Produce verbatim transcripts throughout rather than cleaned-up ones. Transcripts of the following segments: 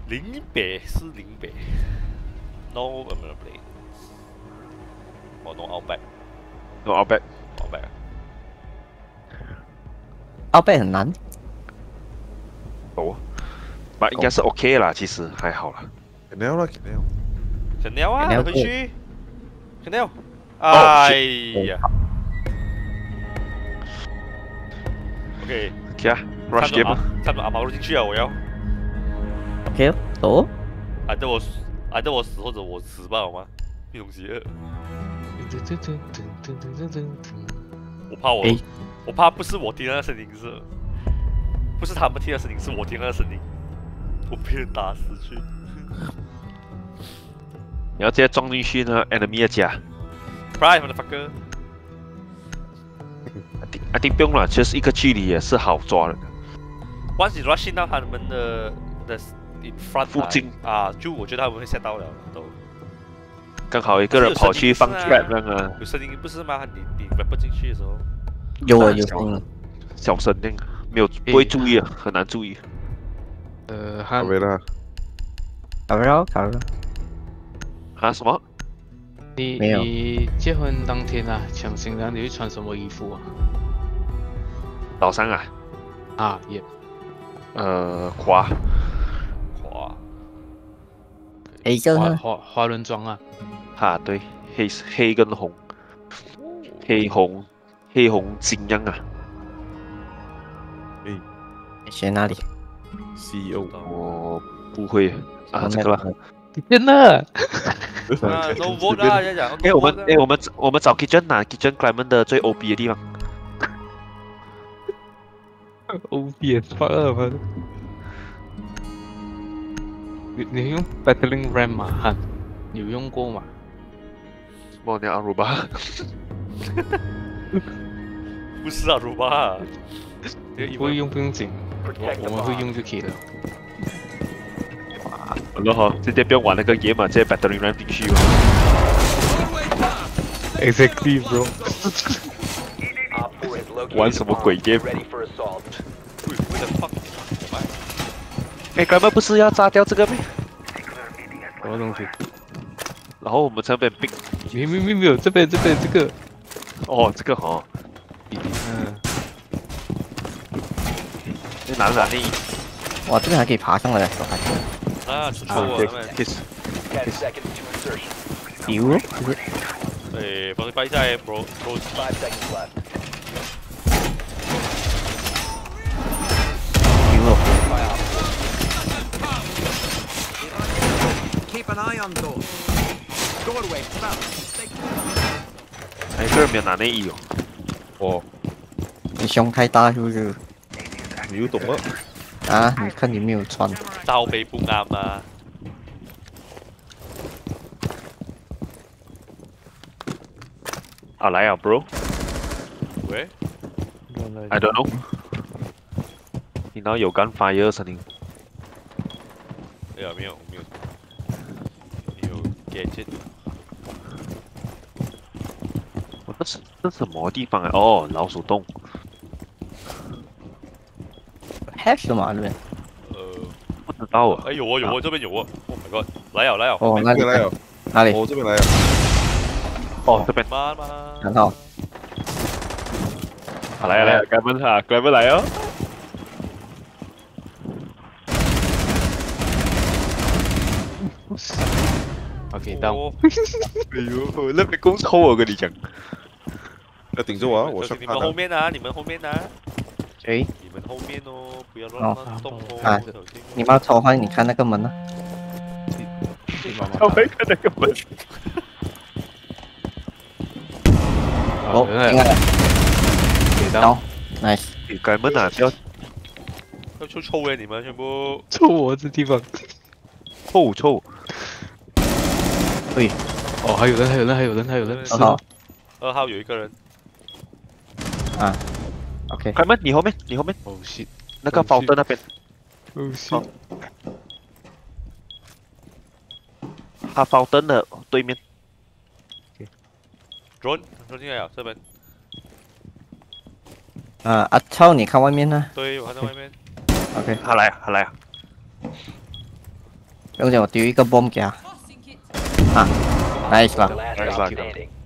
林北是林北 ，No I'm gonna play。哦 ，No Outback，No No outback。 奥贝很难。 哦，那应该是 OK 啦，其实还好啦。 肯定啦，肯定。 肯定啊，回去，肯定。 哦哎呀 ，OK， OK 啊 ，rush game 啊。 差不多阿毛都进去啊，我要。 OK，走。 挨着我，挨着我死或者我死吧，好吗？一种邪恶。我怕我，我怕不是我听到的声音是，不是他们听到的声音，是我听到的声音，我被人打死去。 你要直接撞进去呢 enemy 的家。 Prime motherfucker。 I think I think 不用了，其实一个距离也是好抓的。 Once you rush 到他们的的 in front 附近啊，就我觉得他们会吓到了都。 刚好一个人跑去放 trap 那个。 有声音不是吗？你你 rap 进去的时候。 有啊有声音。 小声那个没有不会注意啊，很难注意。 呃， 卡维拉。 卡维拉，卡维拉。 啊什么？ 你你结婚当天啊，抢新娘你会穿什么衣服啊？ 早上啊？ 啊也。 呃，花。 花。 黑色花花花轮装啊。 啊对，黑黑跟红，黑红黑红金样啊。 诶， 你选哪里 ？C E O。 我不会啊，这个了。 真的。 啊 ，no vote 啊，要讲。 哎，我们哎，我们我们找 kitchen 拿 kitchen Clement 的最 O P 的地方。 O P 也发二分。你你用 battling ram 吗？哈，有用过吗？ 莫尼阿鲁巴。 不是啊，鲁巴。 不会用不用紧，我我们会用就可以了。 好了哈，直接不用玩那个 game 嘛，直接 battling ram 进去嘛。 Exactly, bro. 玩什么鬼 game？ 哎 ，Clement 不是要炸掉这个咩？ 什么东西？ 然后我们这边并没没没没有，这边这边这个。 哦，这个哦。 嗯。 你拿哪里？ 哇，这边还可以爬上来，小孩。 啊，出错了，他们。 丢咯， 对，帮你掰一下哎 ，bro bro。 丢咯。 Keep an eye on doors. Doorway found. 哎，这人没有拿内衣哦。 哦。 你胸太大是不是？ 你又懂了。 啊，你看你没有穿。 罩杯不啱啊。 好来啊 ，bro。 喂 ？I don't know。听到有 gunfire 声音。 哎呀，没有没有没有 gadget。 我这是这什么地方啊？哦，老鼠洞。 Hash 嘛这边。 呃， 不知道啊。 哎有哦有哦，这边有哦。Oh my god，来啊来啊。 哦，那里来啊。 哪里？ 我这边来啊。 哦，这边。 妈妈。 很好。 好来啊来啊，该问他，该问来哦。 OK， 到。 哎呦，那边够臭我跟你讲。 要顶着我啊！我上你们后面啊，你们后面啊。 谁？ 你们后面哦，不要乱乱动哦。 啊，你们要抽换，你看那个门呢？ 我没看那个门。 哦，进来了。 给到 ，nice。 你该门啊，不要。 要臭臭哎，你们全部。 臭我这地方。 臭臭。 对。 哦，还有人，还有人，还有人，还有人。 二号。 二号有一个人。 啊。OK。 开门，你后面，你后面。 哦 shit。 那个包的那边。 哦 shit。 他包灯的对面。 drone drone 进来了，这边。 啊，阿超，你看外面呢？ 对，我看到外面。 OK。 他来啊，他来啊。 不用紧，我丢一个 bomb 给他。啊 ，nice 吧？ Nice 啦，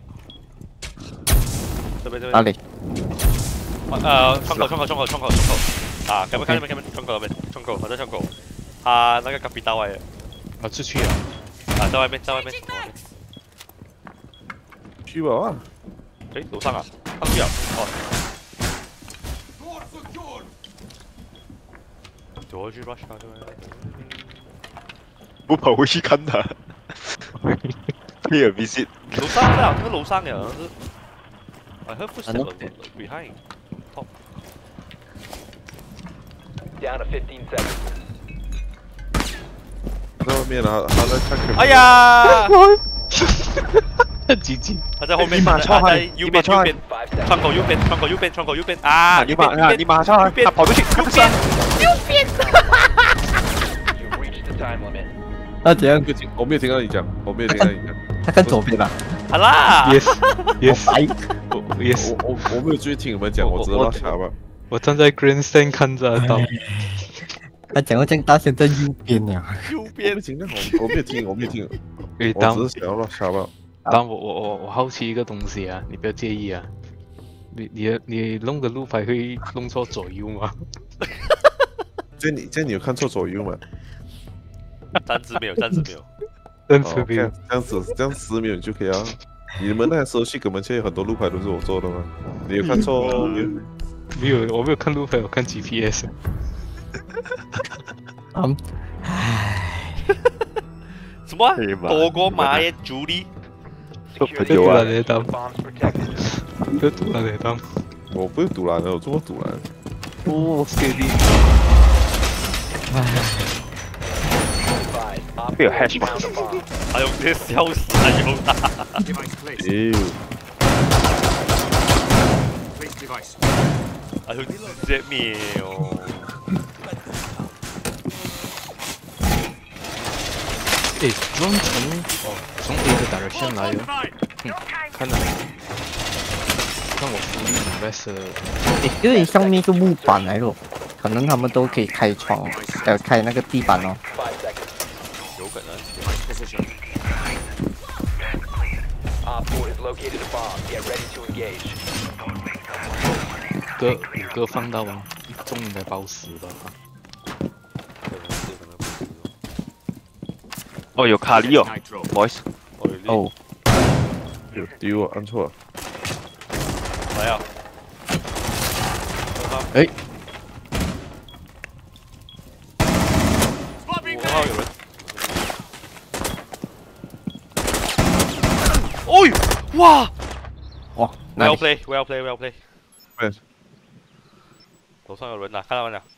这边这边。 哪里？ 呃，窗口窗口窗口窗口窗口。啊，看没看没看没？窗口那边，窗口，我在窗口。他那个隔壁大外的。 啊，出去啊！ 啊，在外面，在外面。 去吧啊！ 诶，楼上啊，上去啊！哦。躲去 rush 他这边。 不跑回去看他。Pay a visit。 楼上啊，那个楼上呀，是。I heard footsteps behind. Top. Down to fifteen seconds. 在外面啊，他在看。 哎呀！ 鸡鸡， 他在后面， 你马上他在右边右边，窗口右边，窗口右边，窗口右边啊！ 你马啊，你马上啊，他跑出去， 右边，右边。 You've reached the time limit. 那怎样？ 我没有听到你讲，我没有听到你讲。 他看左边吧。 好啦 Yes Yes 白。 我 Yes 我我我没有注意听你们讲，我只知道下吧。 我站在 grandstand 看着到。 他讲到这样大声在右边呀。 右我边没。听到，我我没有听，我没有听。 诶，当我只是想要落下吧。 当我我我我好奇一个东西啊，你不要介意啊。你你的你弄的路牌会弄错左右吗？ 这你这你有看错左右吗？ 暂时没有，暂时没有。 真哦这样这样子这样十秒你就可以啊。你们那时候去根本现在很多路牌都是我做的吗？你有看错？ 没有，我没有看路牌，我看 G P S。 嗯， 什么？ 哎呀妈多过马耶朱莉？ 有啊， Bombs protected. 不堵了你当。 我不是堵拦的，我这么堵拦。 哦，谢你。 Advised, Op 被有 four hash 吗？ found a bomb. 还有这笑死啊！有他。 Device placed. 哎呦， Place device. 还有这秒。 诶 ，drone 从哦从 A 的 direction 来哦。嗯，看到没？看我福利 invest 诶，因为上面是木板来的，可能他们都可以开窗，呃，开那个地板哦。 Five seconds. 有可能。 Device position. Op four has located a bomb. Get ready to engage. 歌五歌放到啊，一中应该包死了哈。 哦，有卡利哦 Nitro. ，boys。 哦， 有丢啊，按错了。 来啊！ 诶， 五号有人。哦，哇哇，那 ！Well 里 play, well play, well play。 对， 楼上有人呐，看到没有？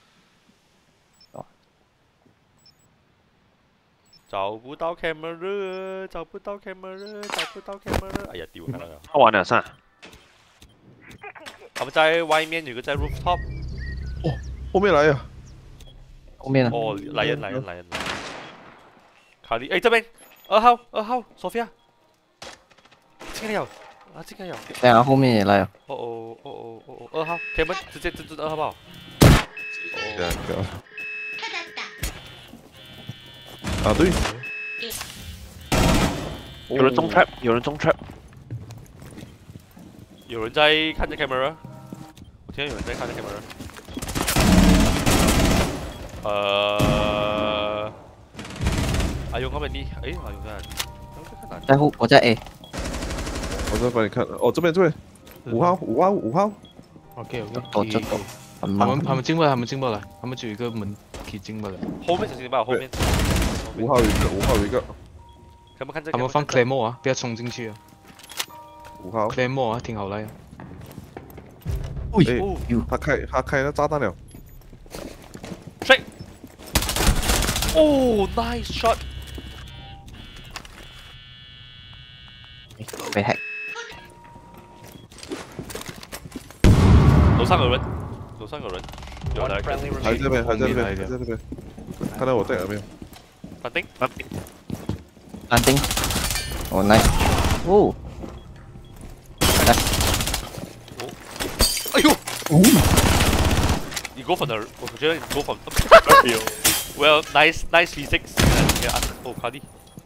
找不到 camera， 找不到 camera， 找不到 camera。哎呀，丢，看到了。 他玩了噻。 他们在外面，有个在 rooftop。 后面来呀！ 后面呢？ 哦，来人来人来人。卡利，哎，这边二号二号，Sophia。进来了，啊，进来了。 对啊，后面也来了。 哦哦哦哦哦哦，二号，开门，直接直接二号不好？ 这样子啊。啊对， 有人中 trap，有人中 trap。 有人在看着 camera， 我听到有人在看着 camera。呃，阿勇嗰邊啲，誒阿勇在哪裡？我在看哪裡？ 在后，我在 A。 我再帮你看。哦，这边这边，五号五号五号。 OK OK。 躲就躲，很他忙们。他们进不来，他们进不来，他们就有一个门可以进不来。 後面小心吧，後面。 五號有一個，五號有一個， 看不看這個？ 他们放 Claymore 啊，不要冲进去啊。 五號。 Claymore 啊，挺好来啊。 喂， 哎哦哟， 他開他開那炸彈了。 誰？哦 ，nice shot！ 被 hack。 樓上有人，樓上有人，有 One 來 friendly 還 remaining. 在那邊，還在那邊， 後面來的還在那邊。看到我帶了沒有？ 反定， 反定。 安定。哦，nice。哦。来。 哎呦！ 哦。 你 go for the，我覺得你 go for，哎呦！ Well, nice, nice V six. Yeah, oh, Cardi.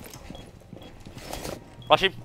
Rush him.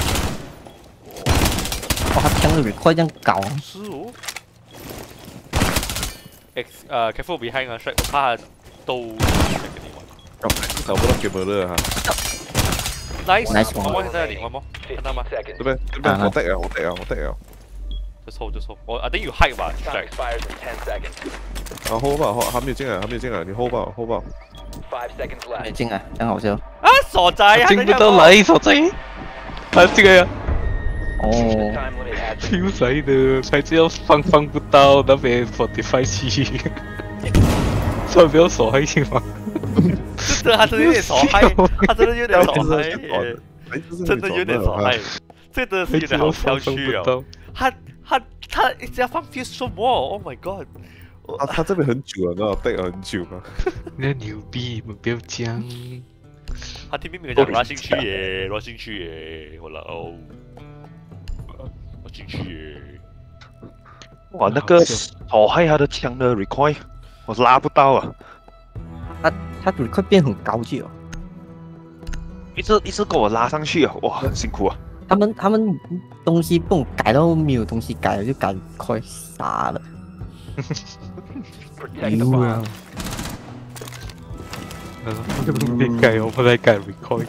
哇，他枪的 record 这样高， 是哦。X 呃 careful behind 啊 ，strike 我怕他都找不到 camera 哈。 Nice, Nice one one. more 在那里 one more， 看到吗 seconds. 这边这边我带啊，我带啊，我带啊。 ？Just hold, just hold. 我 I think you hide 吧 Time ，strike。 expires in ten seconds. 啊 hold 吧，hold 还没有进来，还没有进来，你 hold 吧 hold 吧。 Five seconds 没 left. 进来，真好笑。 啊，傻仔， 进不到來，傻仔。他這個呀， 哦， Time limit has 超仔的，才知道放放不到那邊 forty-five 七，算比較傻閪先嘛。 真的，他真的有點傻嗨，他真的有點傻嗨耶， 哎， 真的有點傻嗨，這真的是有點好笑趣哦。他他他一直要放 fuse 什麼 ？Oh my god！ 他他這邊很久了，那帶了很久了。 你牛逼，不要講。 他聽明明講拉進去耶，拉進去耶，我老，拉進去耶。 哇，那个傻閪他的枪的 recoil， 我拉不到啊， 他他 record 变很高级哦。 一直一直给我拉上去啊，哇，很辛苦啊。 他们他们东西不懂改到没有东西改了，就改快傻了。 protect the bomb. 你改我不來改 recoil。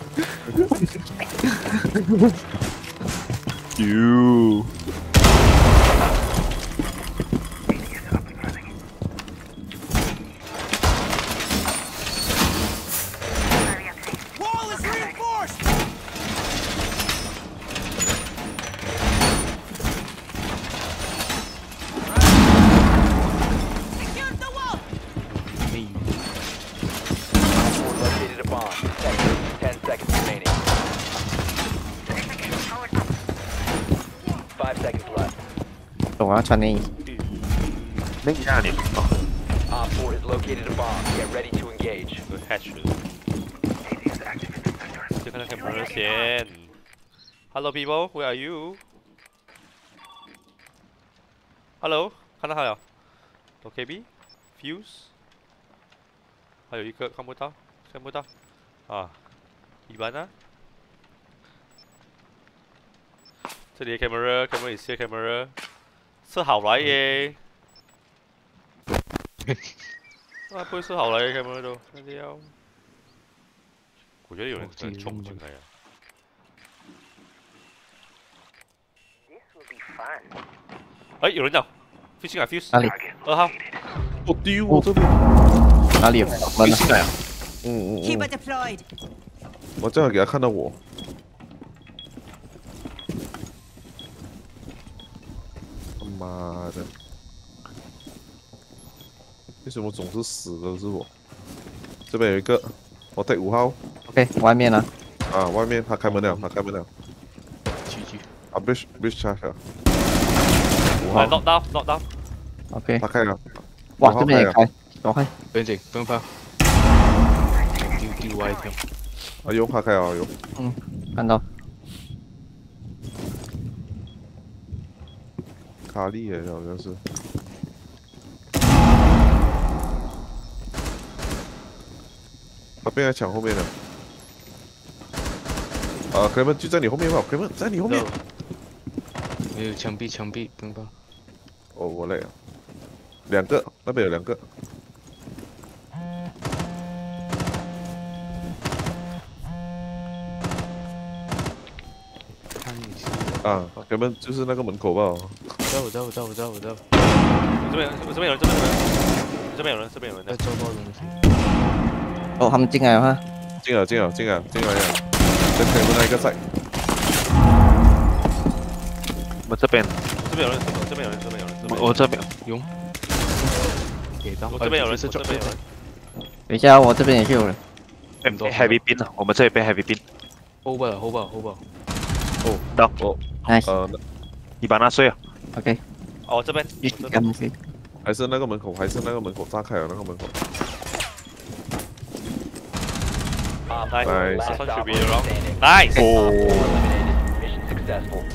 哟， Located a bomb. Protect it. Ten seconds remaining. Five seconds left. 我要穿内衣。 那个让你哦， Op four has located a bomb. Get ready to engage. 有 hatch 的。先看看 camera 先。Hello people, where are you? Hello， 看到他了。O K B fuse， 还有一个看不到，看不到。啊，一般啊。这里的 camera，camera 也是 camera， 是好来耶。啊，不会是好来的 camera 都，那个要。我觉得有人在冲进来呀。哎，有人讲 ，fishing 啊 fuse， 哪里？ 二号。 我丢我这边。 哪里有门呢？ 进来啊， 嗯嗯 Keep 嗯 it，deployed. 我正好给他看到我。他妈的！为什么总是死的是我？这边有一个，我带五号 OK， 外面呢？ 啊，外面他开门了，他开门了。 G G。 啊 ，bridge bridge charge 了。五来号， ，knock down knock down。 OK， 他开了。 哇， 五號这边也開了开，赶快。 不用緊，不用怕。丟丟歪條。 哎呦，他开了，哎呦， 嗯，看到。 卡利耶，好像是。他被他抢后面了。啊，克莱门就在你后面吧，克莱门在你后面。 沒有槍斃，槍斃，不用怕。 哦，我累了。两个，那边有两个。 看你是。 啊，克莱门就是那个门口吧。 我知道，我知道，我知道，我知道，我知道。 这边这边有人，这边有人，这边有人，这边有人的。 在做包東西。 哦，他们进来了哈。 进了，进了，进了，进来了。在克莱门那一个赛。 我们这边， 这边有人，这边有人，这边有人，这边有人。 我我这边， 用。給到。 我这边有人， 是我这边有人。 等一下，我这边也是有人。 被 heavy bin 了，我们这里被 heavy bin。 hold 吧 ，hold 吧 ，hold 吧。 哦，到， 哦， Nice， 呃， 你把那碎了。 OK， 哦，这边。 继续干东西。 还是那个门口，还是那个门口炸开了那个门口。 Op Nice. four, Nice. last Someone should be operator around. standing. Nice. Op four eliminated. Mission successful.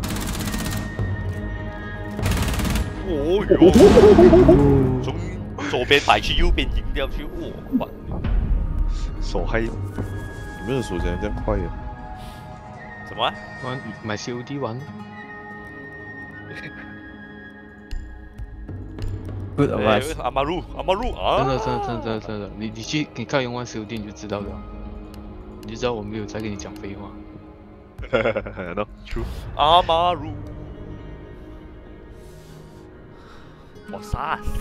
哦哟，终左边摆去右边赢掉去，哇！ 手嗨， 你们的手怎样这样快呀？ 什么、啊？ 玩买 C O D 玩。 Good 哎 advice。 阿马路，阿马路啊！ 真的真的真的真的真的，你你去你看用完 C O D 你就知道了，你就知道我没有在跟你讲废话。 no true。 阿马路，我杀死！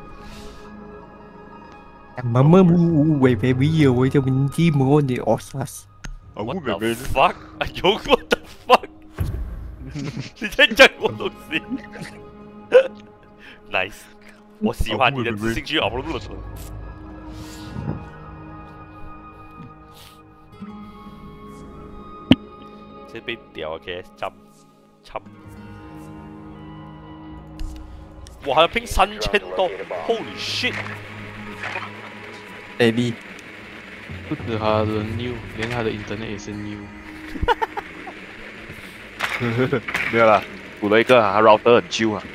Mama mu về về bây giờ quay cho mình chi mua đi Osas. What the fuck？ 哎呦 ，What the fuck？ 你在讲什么东西 ？Nice， 我喜欢你的自信去阿马路的。这被屌嘅針侵，哇！還要拼三千多 ，Holy shit！ Baby， 不止他的 new， 连他的 internet 也是 new。 没有啦，补了一个啊 ，router 很旧啊。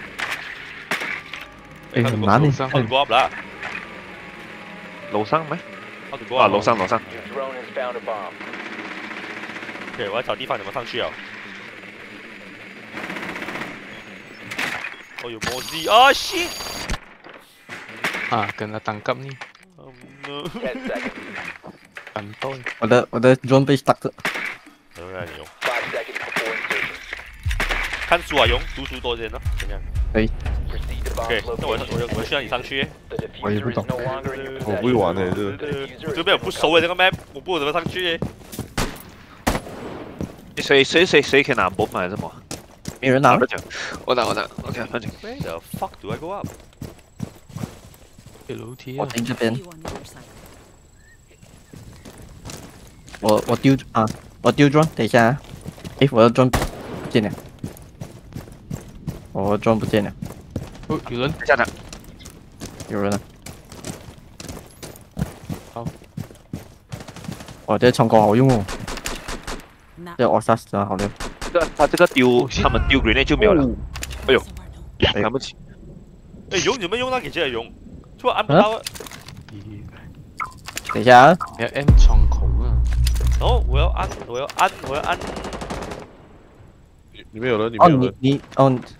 哎，很难的。 他go up 啦， 楼上没？ 他go 啊， up 楼上楼上。 Your drone has found a bomb. OK， 我要找地方怎么上去啊？哦，有魔机啊 ！shit！ 啊，跟他当 cấp 呢， Oh no！ Ten seconds. 反对。 我的我的 drone 被 stuck 了。 怎么样你用？ Five seconds before insertion. 看书啊，用读书多点呢，怎么样 Proceed to bomb ？OK，那我 location. 我我需要你上去。 The 我也不 diffuser 懂 is no longer in your 我不会 possession. 玩的，这呃 The diffuser 这 is 边不熟诶，这个 map 我不知道怎么上去。 谁谁谁谁可以拿 bomb 还是什么？ 没人拿不。讲，我拿我拿 ，OK， 放心。 Where the fuck do I go up？ 有楼梯我啊， 停这边， You on your side. 我我丢啊，我丢 drone，等一下啊。诶，我的 drone 不见了，我的 drone 不见了， 哦，有人下场。 有人了。 好， 哇，这冲光好用哦， Now, 这 Osas 真的好用。 这个他这个丢，他们丢 grenade 就没有了。哎呦， somewhere no. 看不起。 哎，用你们用那给这用，突然按不到， 咦等一下啊， 你要 M 窗口啊， 然后我要按，我要按，我要按。 里面有人，里哦面有人。 你你哦你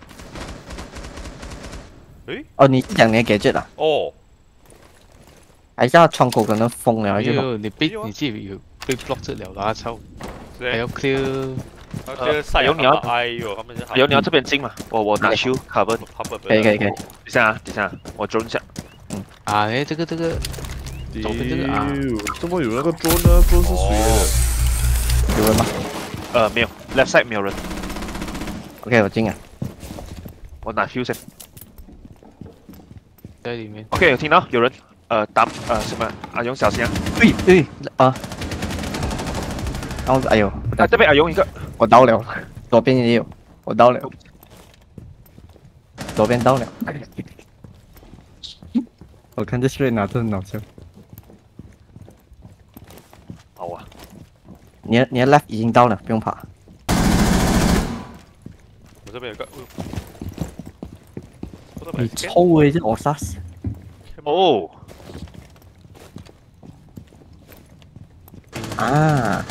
诶， 哦你是讲你的 gadget 啊？ 哦， 还是他窗口可能封了还是什么？ 没有你被没有啊你自己有被 block 着了啦，操，还对要，clear。 这个赛有你要哎呦，他们是哎呦，你要这边进嘛？我我拿 shield cover。 他们可以可以可以。 等一下啊，等一下啊，我 drone 一下。 啊，哎，这个这个左边这个啊丢，怎么有那个 drone 呢？drone 是谁的？ 有人吗呃，没有 ，left side 没有人， ？OK，我进了。 我拿 shield 先。 在里面。 OK，有听到有人，呃，打呃什么？阿勇小心啊！ 对对啊，然后哎呦， 啊，这边阿勇一个。 我到了，左边也有，我到了，左边到了。我看这 straight 拿着很搞笑。 好啊， 你的你的 left 已经到了，不用爬。 我这边有个，我这边你有个臭诶，这我杀死。 哦， 啊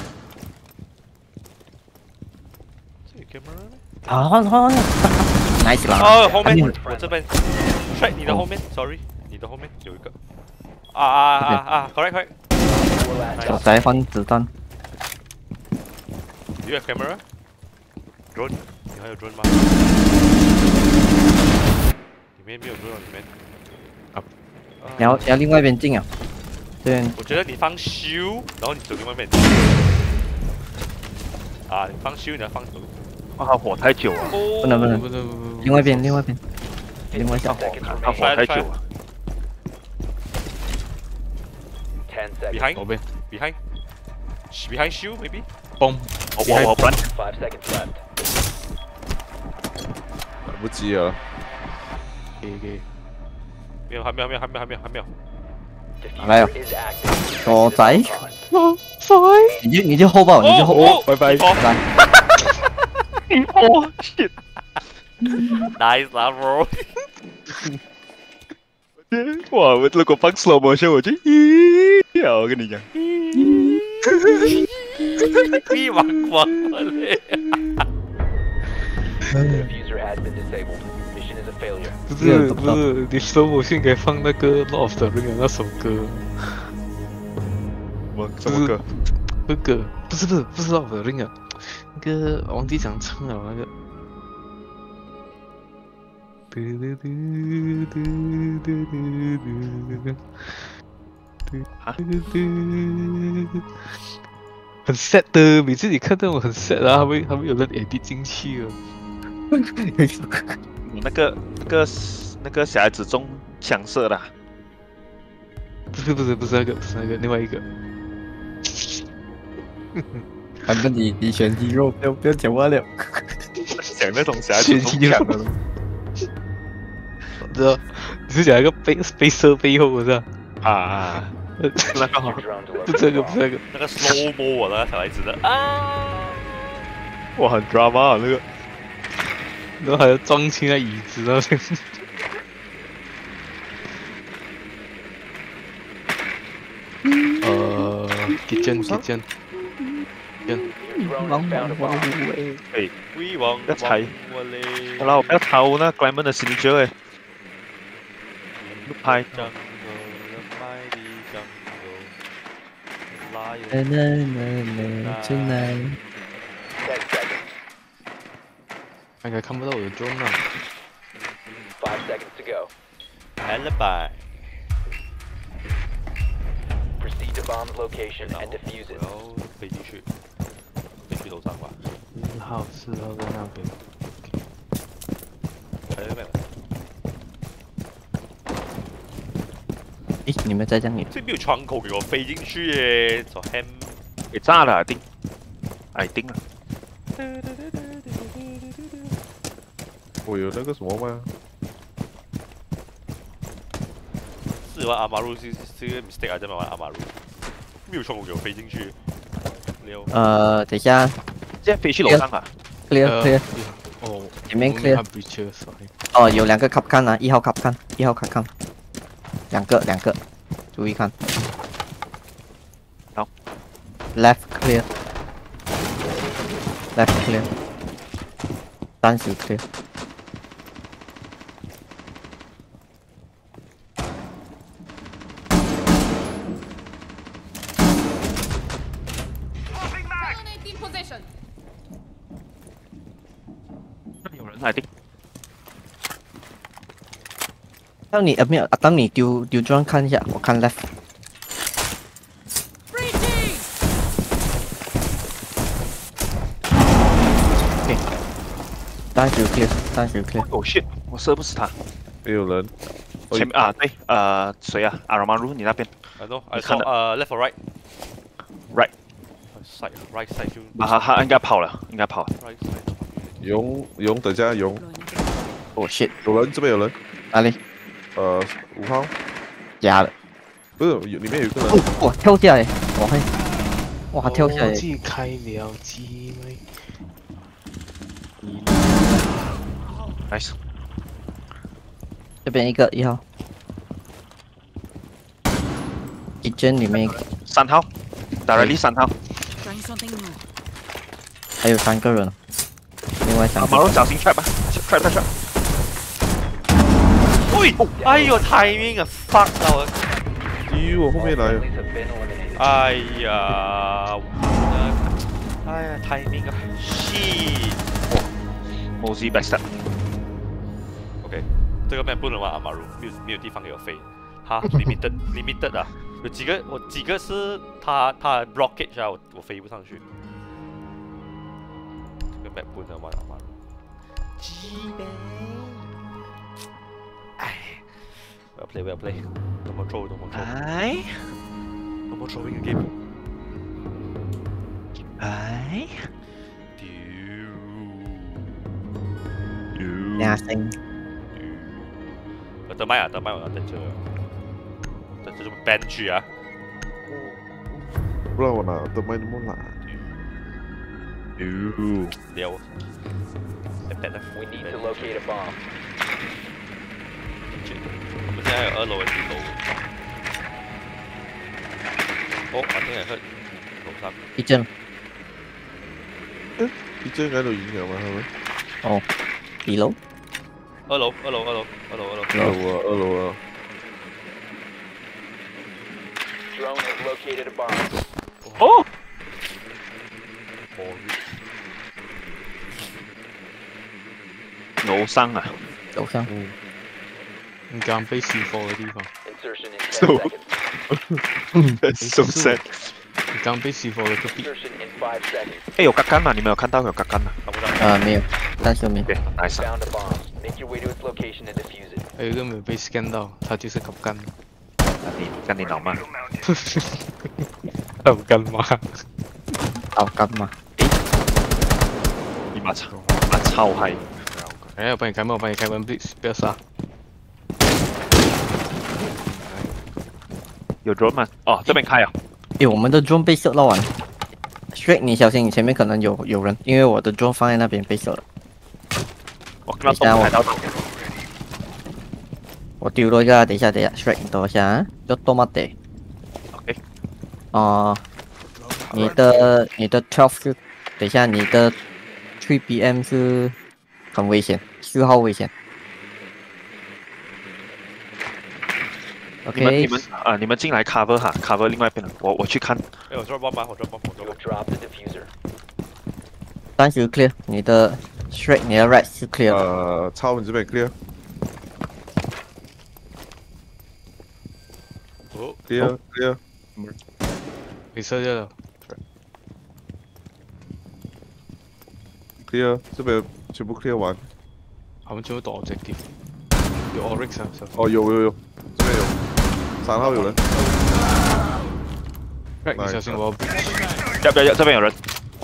这个 camera 呢？ 啊，换换换，nice 啦。 哦，后面你我这边 ，track 你的后面，sorry，你的后面有一个。啊啊啊啊！correct correct。 我再换子弹。 You have camera? Drone？你还有 drone 吗？里面没有 drone，里面。 啊。 你要你要另外一边进啊。这边我觉得你放修，然后你走另外一边。啊，你放修，你要放走。 哇，火太久啊！ 不不能不能， 不能不能， 另外一边另外一边，另外一边。 他火太久啊！ Ten seconds. Behind, 左边 behind, behind shield maybe. 嘣， 我我我不然 Five seconds left. 来不及了。 给给， 没有，还没有，还没有，还没有，还没有，还没有。 来啊 Diffuser is active. 左仔， Pod. 你就你就 hold 吧，你就 hold。 哦， 拜拜哦来， 哦，shit！ ，nice 啦，bro。 哇！我如果放 slow motion， 我就咦，我跟你讲， 咦，王王嘞！ Diffuser has been disabled. Mission is a failure. 不是不是，你 slow motion 应该放那个 Lord of the Ring 那首歌。 什么歌？ 那个不是不是不是 Lord of the Ring 啊，那个忘记讲唱了那个。 嘟嘟嘟嘟嘟嘟嘟啊很 sad 的，每次你看到我很 sad 啊，他们他们有人 edit 进去了。 那个那个那个小孩子中枪射的、啊， 不是不是不是那个不是那个另外一个。 反正你你选肌肉，不要不要讲话了。 讲那种小孩子中枪的。 知道，你是讲那个背背射背后是吧？ 啊，那个好， 不这个不是那个， 那个 slow mo 啊，那个小孩子的啊， 哇，很 drama 啊那个， 然后还要撞进那椅子那边。呃 ，kitchen kitchen。 王王王喂！ 哎， 威王要踩我嘞！ 好了，我不要掏那 Glyman 的 signature 哎，拍。 na na na na tonight。 应该看不到我的 drone 啊。 Five seconds to go. Alibi。 Proceed to bomb's location and defuse it. 然后飞进去，飞去楼上吧。 四号四号在那边。 还有没有？ 诶，你们在这里？ 这没有窗口给我飞进去耶！走 ham。 给炸了，钉，哎钉了。 我有那个什么吗？ 是玩阿马路是是个 mistake 啊，在玩阿马路，没有窗口给我飞进去。六。 呃，等一下现在飞去楼上啊？ ，clear 呃 clear， 哦， 前面我没 clear 看 breacher sorry。 哦，有两个 cup 看啊，一号 cup 看，一号 cup 看，两个两个，注意看。 好 ，left clear，left clear，三十 clear。 有人来钉。 当你呃没有，啊当你丢丢砖看一下，我看 left。OK， 三十 clear， 三十 clear。 哦 shit， 我射不死他。 没有人。 前面啊，对，呃，谁啊？阿拉马鲁，你那边 I know. I 你看 saw 的呃 left or right. ，right， Side right side 就啊，他他应该跑了，应该跑了。 right side。 勇勇，等下勇， 哦 shit， 有人这边有人， 哪里？ 呃，五号， 假的。 不是，有里面有一个人， 哦，哇，跳下来，我还，哇，他跳下来忘。记开了机没？ nice， 这边一个一号，kitchen 里面一个， 三号，打了力三号。 Trying something new. 还有三个人，另外三啊， 个马龙小心 trap 吧 ，trap trap trap。 喂，哎呦 timing 啊 fuck 到我， 咦，我后面来， Friendlies have been eliminated. 哎呀，我的，哎呀 timing 啊 shit。 Mosey backstab。 OK， 这个 map 不能玩阿马鲁，没有没有地方给我飞。哈 ，limited limited 啊，有几个我几个是他他 blockage 啊，我我飞不上去。这个 map 不能玩阿马鲁。鸡呗。哎，well play well play， no more throw no more throw， 哎 no more throwing a game。 哎， 丢。 俩声。 我得麦啊，得麦我要等着，等着就 ban 去啊。 不然我拿的麦那么懒。 哟， 撩，来 ban 啊。 We need to locate a bomb. shit，我们现在有二楼跟一楼。哦，我听人去楼上。 一阵你这喺度演嘅嘛，係咪？ 哦，二樓二樓，二樓，二樓，二樓，二樓。 二樓啊，二樓啊。 Drone has located a bomb. 哦，樓上啊， 樓上， 你敢被熄火的地方， Insertion in ten So- seconds. so sad。 你刚被熄火的隔壁， Insertion in five seconds. 哎，有杠杆吗？你们有看到有杠杆吗？ 看不到。 啊没有，但是没有。 对 ，nice。 Found a bomb. Make your way to its location and defuse it. 还有一个没有被 scan 到，他就是kap干。 你跟你老媽， kapkan 嘛？ 好干嘛？ 你把操，把操閪。 哎，我帮你开门，我帮你开门 ，please， 不要杀。 有 drone 吗？哦，这边开啊。 诶，我们的 drone 被射到完。Shrek， 你小心，你前面可能有有人，因为我的 drone 放在那边被射了。 我看到洞开到洞。 我丢了一下，等一下，等一下 ，Shrek， 你等我一下啊，就多么得。 OK。 哦、你的你的 twelve 是，等一下你的 three P M 是很危险，四号危险。 你们 OK， 你们啊，你们进来 cover 哈，cover 另外一边的，我我去看。 哎，我 drop bomb 吗？我 drop bomb，我 You drop have bomb。 dropped the diffuser. 三十 clear，你的 Shrek， 你的 right 是 clear 的。 呃，超你这边 clear 哦， clear clear。 被射掉了。 clear 这边全部 clear 完。 他们全部躲 objective。有 Oryx 啊，小心。 哦，有有有，这边有，三号有人。 Right， 你小心我要。 要不要要？这边有人。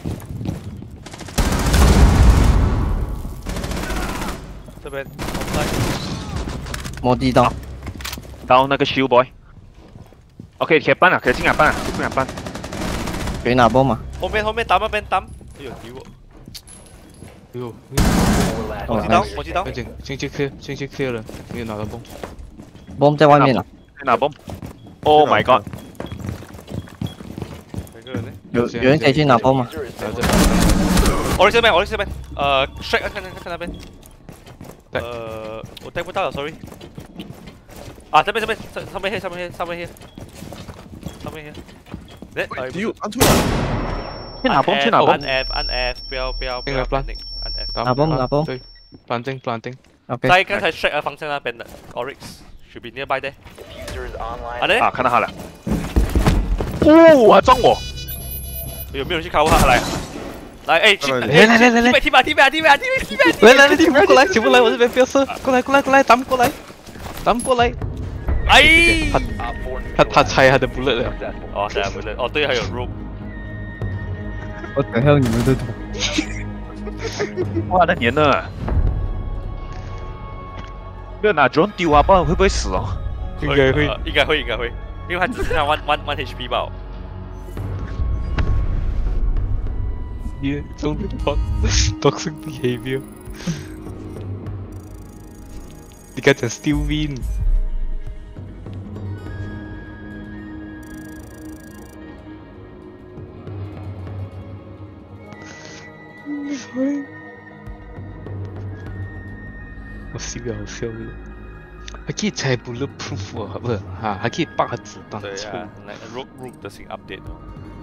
这边摸地刀， 到那个 shield boy。OK， 可以搬了，可以进来搬了，进来搬。 给拿波嘛？ 後面後面打那邊打，哎呦屌我！ 哎呦， Four last 哦我知道 operators 我知道不，紧，进去 clear，进去 clear 了，没有拿到bomb。 bomb 在外面了， 拿 bomb。Oh my god！ 哪個人呢？ 有有人可以去拿 bomb 吗？ diffuser is 来 been 这， 我在這邊，我在這邊。呃，Shrek 看看看那邊。 對呃，我帶不到了，sorry。啊，這邊這邊上上面黑上面黑上面黑，上面黑。誒，呃丢，按出来。 去拿 bomb， 去拿按 bomb。 F 按 F，不要不要不應該要 plan 按 F。 打拿 bomb 拿 bomb 对，planting planting。 OK， 在剛才 Shrek 的方向那邊的 Oryx should be nearby there。 diffuser is online. 啊咧， 啊，看到他了。哦，还撞我！ 有沒有人去 cover 他？來來，哎，去， 來來來來來來踢吧踢吧踢吧踢吧踢吧踢吧！ 来来来，全部过来，全部来，我这边不要射，过来过来过来，咱们过来，咱们过来。 哎， Op four 他他拆他的 bullet 了。 successful. 哦，對啊，不對，哦對，還有 rope。 我等下你们的图。 哇，那年呢？没有拿 drone 丢啊，不然会不会死哦？ 应该会。 呃應該會應該會，因為他只剩下 one one one H P 吧。 你中的 toxic behavior。你刚才 still win。我笑又好笑嘅，还可以拆 bulletproof 啊，不是哈，还可以爆子弹出。 對啊，那 rope rope 的新 update 哦。